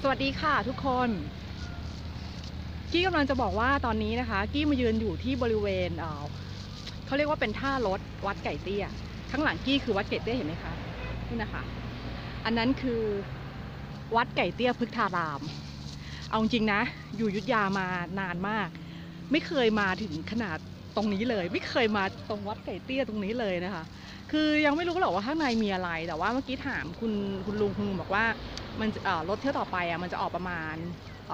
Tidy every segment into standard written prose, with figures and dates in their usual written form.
สวัสดีค่ะทุกคนกี้กำลังจะบอกว่าตอนนี้นะคะกี้มายืนอยู่ที่บริเวณเขาเรียกว่าเป็นท่ารถวัดไก่เตี้ยข้างหลังกี้คือวัดไก่เตี้ยเห็นไหมคะนี่นะคะอันนั้นคือวัดไก่เตี้ยพฤกษารามเอาจริงนะอยู่อยุธยามานานมากไม่เคยมาถึงขนาดตรงนี้เลยไม่เคยมาตรงวัดไก่เตี้ยตรงนี้เลยนะคะคือยังไม่รู้หรอกว่าข้างในมีอะไรแต่ว่าเมื่อกี้ถามคุณลุงบอกว่ามันรถเที่ยวต่อไปมันจะออกประมาณ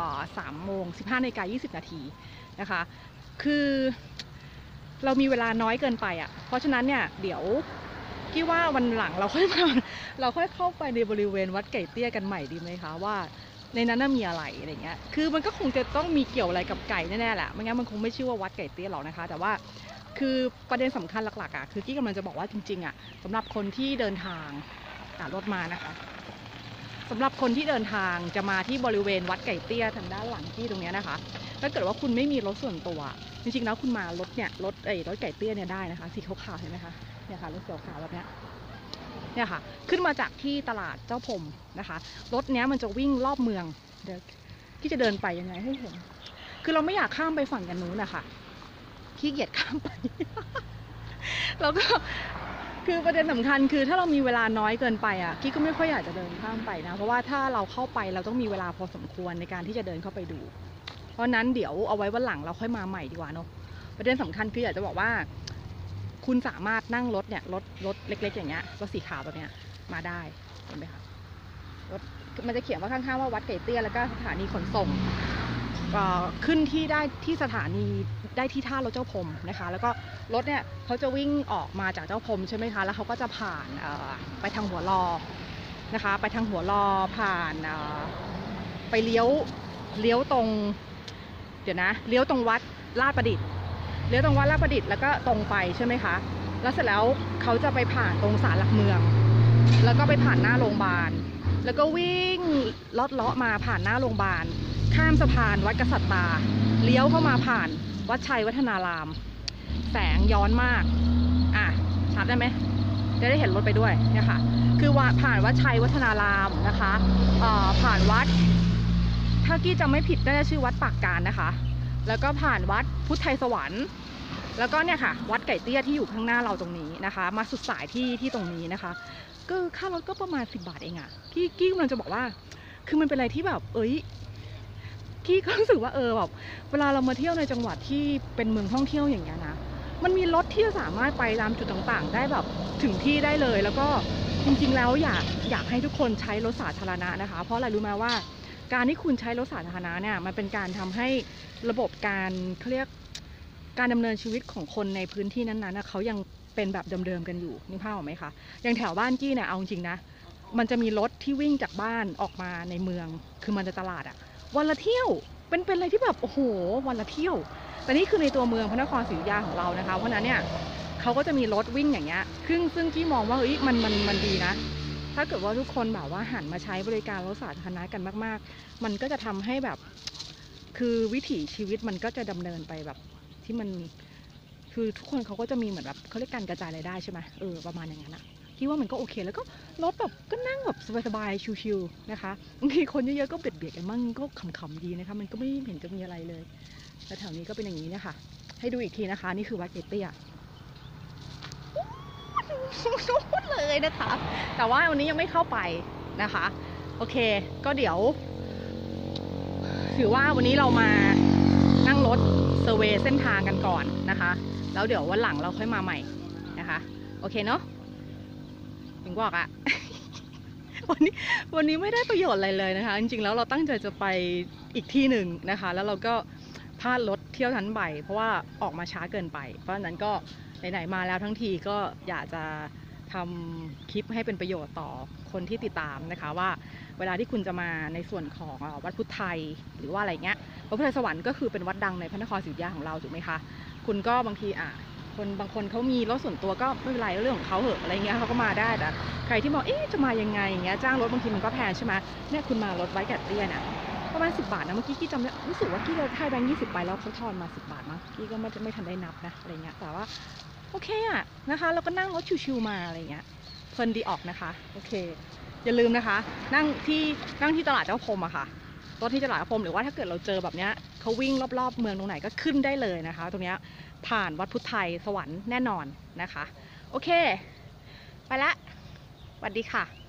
3:15 น.20 นาทีนะคะคือเรามีเวลาน้อยเกินไปเพราะฉะนั้นเนี่ยเดี๋ยวคิดว่าวันหลังเราค่อยเข้าไปในบริเวณวัดไก่เตี้ยกันใหม่ดีไหมคะว่าในนั้นมีอะไรเงี้ยคือมันก็คงจะต้องมีเกี่ยวอะไรกับไก่แน่ๆแหละไม่งั้นมันคงไม่ชื่อว่าวัดไก่เตี้ยหรอกนะคะแต่ว่าคือประเด็นสำคัญหลักๆคือกี้กำลังจะบอกว่าจริงๆสำหรับคนที่เดินทางรถมานะคะสำหรับคนที่เดินทางจะมาที่บริเวณวัดไก่เตี้ยทางด้านหลังที่ตรงนี้นะคะถ้าเกิดว่าคุณไม่มีรถส่วนตัวจริงๆแล้วคุณมารถไก่เตี้ยเนี่ยได้นะคะสีขาวๆเห็นไหมคะเนี่ยค่ะรถเขียวขาวแบบนี้เนี่ยค่ะขึ้นมาจากที่ตลาดเจ้าพรมนะคะรถเนี้ยมันจะวิ่งรอบเมืองเดี๋ยวที่จะเดินไปยังไงให้เห็นคือเราไม่อยากข้ามไปฝั่งกันนู้นนะคะขี้เกียจข้ามไป แล้วก็คือประเด็นสำคัญคือถ้าเรามีเวลาน้อยเกินไปกี้ก็ไม่ค่อยอยากจะเดินข้ามไปนะเพราะว่าถ้าเราเข้าไปเราต้องมีเวลาพอสมควรในการที่จะเดินเข้าไปดูเพราะนั้นเดี๋ยวเอาไว้วันหลังเราค่อยมาใหม่ดีกว่าเนาะประเด็นสำคัญคืออยากจะบอกว่าคุณสามารถนั่งรถเนี่ยรถเล็กๆอย่างเงี้ยรถสีขาวแบบเนี้ยมาได้เห็นไหมคะรถมันจะเขียนว่าข้างๆว่าวัดไก่เตี้ยแล้วก็สถานีขนส่งขึ้นที่ได้ที่สถานีได้ที่ท่ารถเจ้าพรมนะคะแล้วก็รถเนี่ยเขาจะวิ่งออกมาจากเจ้าพรมใช่ไหมคะแล้วเขาก็จะผ่านไปทางหัวรอนะคะไปทางหัวรอผ่านไปเลี้ยวตรงเดี๋ยวนะเลี้ยวตรงวัดลาดประดิษฐ์เลี้ยวตรงวัดลาดประดิษฐ์แล้วก็ตรงไปใช่ไหมคะแล้วเสร็จแล้วเขาจะไปผ่านตรงศาลหลักเมืองแล้วก็ไปผ่านหน้าโรงพยาบาลแล้วก็วิ่งลอดเลาะมาผ่านหน้าโรงพยาบาลข้ามสะพานวัดกษัตริย์ตาเลี้ยวเข้ามาผ่านวัดชัยวัฒนารามแสงย้อนมากชัดได้ไหมจะได้เห็นรถไปด้วยเนี่ยค่ะคือว่าผ่านวัดชัยวัฒนารามนะคะผ่านวัดถ้ากี้จำไม่ผิดน่าจะชื่อวัดปากการนะคะแล้วก็ผ่านวัดพุทธไทยสวรรค์แล้วก็เนี่ยค่ะวัดไก่เตี้ยที่อยู่ข้างหน้าเราตรงนี้นะคะมาสุดสายที่ตรงนี้นะคะก็ค่ารถก็ประมาณ10 บาทเองกี้กำลังจะบอกว่าคือมันเป็นอะไรที่แบบกี้ก็รู้สึกว่าแบบเวลาเรามาเที่ยวในจังหวัดที่เป็นเมืองท่องเที่ยวอย่างเงี้ยนะมันมีรถที่จะสามารถไปตามจุดต่างๆได้แบบถึงที่ได้เลยแล้วก็จริงๆแล้วอยากให้ทุกคนใช้รถสาธารณะนะคะเพราะอะไรรู้ไหมว่าการที่คุณใช้รถสาธารณะเนี่ยมันเป็นการทำให้ระบบการเขาเรียกการดำเนินชีวิตของคนในพื้นที่นั้นๆเขายังเป็นแบบเดิมๆกันอยู่นึกภาพออกไหมคะอย่างแถวบ้านกี้เนี่ยเอาจริงๆนะมันจะมีรถที่วิ่งจากบ้านออกมาในเมืองคือมันจะตลาดวันละเที่ยวเป็นอะไรที่แบบโอ้โหวันละเที่ยวแต่นี่คือในตัวเมืองพระนครศรีอยุธยาของเรานะคะเพราะนั้นเนี่ยเขาก็จะมีรถวิ่งอย่างเงี้ยซึ่งที่มองว่ามันดีนะถ้าเกิดว่าทุกคนแบบว่าหันมาใช้บริการรถสาธารณะกันมากๆมันก็จะทำให้แบบคือวิถีชีวิตมันก็จะดำเนินไปแบบที่มันคือทุกคนเขาก็จะมีเหมือนแบบเขาเรียกการกระจายรายได้ใช่ไหมประมาณอย่างนั้นคิดว่ามันก็โอเคแล้วก็รถแบบก็นั่งแบบสบายๆชิวๆนะคะบางทีคนเยอะๆก็เบียดกันมั่งก็ขำๆดีนะคะมันก็ไม่เห็นจะมีอะไรเลยแล้วแถวนี้ก็เป็นอย่างนี้นะคะให้ดูอีกทีนะคะนี่คือวัดไก่เตี้ยพูดเลยนะคะแต่ว่าวันนี้ยังไม่เข้าไปนะคะโอเคก็เดี๋ยวถือว่าวันนี้เรามานั่งรถเซอร์เวย์เส้นทางกันก่อนนะคะแล้วเดี๋ยววันหลังเราค่อยมาใหม่นะคะโอเคเนาะถึงบอกวันนี้ไม่ได้ประโยชน์อะไรเลยนะคะจริงๆแล้วเราตั้งใจจะไปอีกที่หนึ่งนะคะแล้วเราก็พลาดรถเที่ยวทันใบเพราะว่าออกมาช้าเกินไปเพราะฉะนั้นก็ไหนๆมาแล้วทั้งทีก็อยากจะทำคลิปให้เป็นประโยชน์ต่อคนที่ติดตามนะคะว่าเวลาที่คุณจะมาในส่วนของวัดพุทธไทยหรือว่าอะไรเงี้ยวัดพุทธไทยสวรรค์ก็คือเป็นวัดดังในพระนครศรีอยุธยาของเราถูกไหมคะคุณก็บางทีบางคนเขามีรถส่วนตัวก็ไม่เป็นไรเรื่องของเขาเหอะอะไรเงี้ยเขาก็มาได้แต่ใครที่บอกจะมายังไงอย่างเงี้ยจ้างรถบางทีมันก็แพงใช่ไหมเนี่ยคุณมารถไว้แก่เตี้ยเนี่ยประมาณ10 บาทนะเมื่อกี้กี้จำได้รู้สึกว่ากี้เราให้แบงค์20ไปแล้วเขาทอนมา10 บาทมั้งกี้ก็ไม่ทันได้นับนะอะไรเงี้ยแต่ว่าโอเคนะคะเราก็นั่งรถชิวๆมาอะไรเงี้ยเพลินดีออกนะคะโอเคอย่าลืมนะคะนั่งที่ตลาดเจ้าพรมอะค่ะรถที่ตลาดเจ้าพรมหรือว่าถ้าเกิดเราเจอแบบเนี้ยเขาวิ่งรอบๆเมืองตรงไหนก็ขึ้นได้เลยนะคะตรงเนี้ยผ่านวัดพุทธไทยสวรรค์แน่นอนนะคะโอเคไปละสวัสดีค่ะ